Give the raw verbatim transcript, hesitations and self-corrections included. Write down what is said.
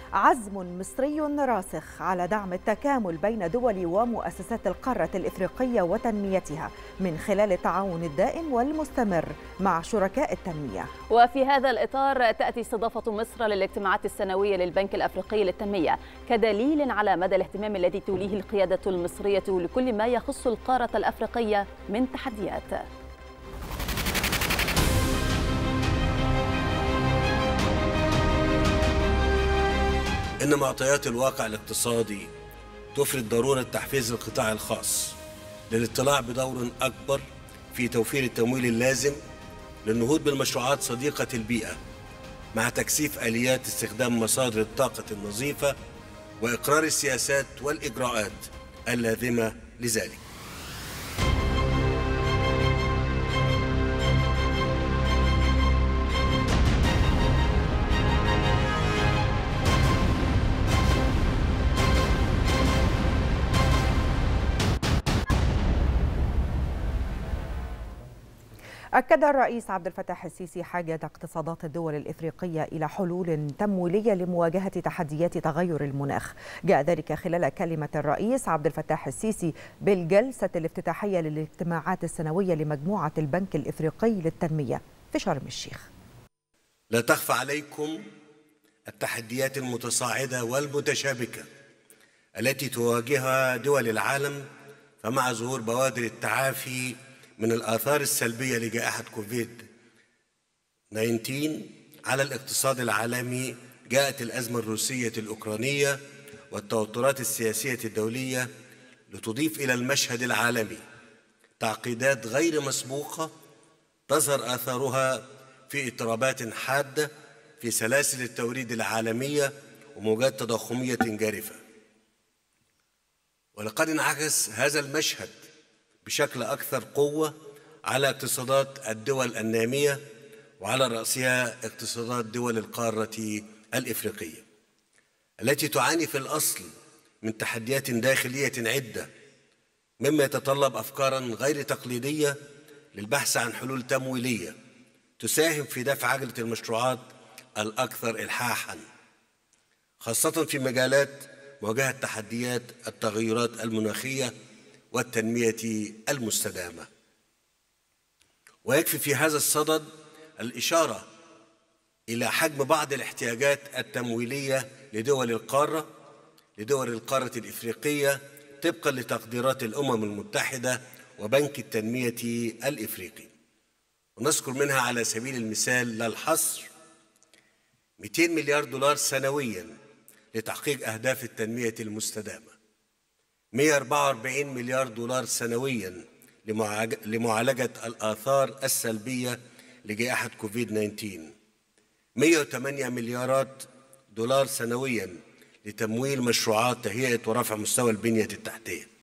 عزم مصري راسخ على دعم التكامل بين دول ومؤسسات القارة الإفريقية وتنميتها من خلال التعاون الدائم والمستمر مع شركاء التنمية. وفي هذا الإطار تأتي استضافة مصر للاجتماعات السنوية للبنك الأفريقي للتنمية كدليل على مدى الاهتمام الذي توليه القيادة المصرية لكل ما يخص القارة الأفريقية من تحديات. إن معطيات الواقع الاقتصادي تفرض ضرورة تحفيز القطاع الخاص للاطلاع بدور أكبر في توفير التمويل اللازم للنهوض بالمشروعات صديقة البيئة مع تكثيف آليات استخدام مصادر الطاقة النظيفة وإقرار السياسات والإجراءات اللازمة لذلك. أكد الرئيس عبد الفتاح السيسي حاجة اقتصادات الدول الإفريقية إلى حلول تمويلية لمواجهة تحديات تغير المناخ. جاء ذلك خلال كلمة الرئيس عبد الفتاح السيسي بالجلسة الافتتاحية للاجتماعات السنوية لمجموعة البنك الإفريقي للتنمية في شرم الشيخ. لا تخفى عليكم التحديات المتصاعدة والمتشابكة التي تواجهها دول العالم، فمع ظهور بوادر التعافي من الآثار السلبية لجائحة كوفيد تسعة عشر على الاقتصاد العالمي، جاءت الأزمة الروسية الأوكرانية والتوترات السياسية الدولية لتضيف إلى المشهد العالمي تعقيدات غير مسبوقة تظهر آثارها في اضطرابات حادة في سلاسل التوريد العالمية وموجات تضخمية جارفة. ولقد انعكس هذا المشهد بشكل أكثر قوة على اقتصادات الدول النامية وعلى رأسها اقتصادات دول القارة الإفريقية التي تعاني في الأصل من تحديات داخلية عدة، مما يتطلب أفكاراً غير تقليدية للبحث عن حلول تمويلية تساهم في دفع عجلة المشروعات الأكثر إلحاحاً، خاصة في مجالات مواجهة تحديات التغيرات المناخية والتنمية المستدامة. ويكفي في هذا الصدد الإشارة إلى حجم بعض الاحتياجات التمويلية لدول القارة لدول القارة الإفريقية طبقاً لتقديرات الأمم المتحدة وبنك التنمية الإفريقي، ونذكر منها على سبيل المثال لا الحصر مئتين مليار دولار سنوياً لتحقيق أهداف التنمية المستدامة، مئة وأربعة وأربعين مليار دولار سنوياً لمعالجة الآثار السلبية لجائحة كوفيد تسعة عشر، مئة وثمانية مليارات دولار سنوياً لتمويل مشروعات تهيئة ورفع مستوى البنية التحتية.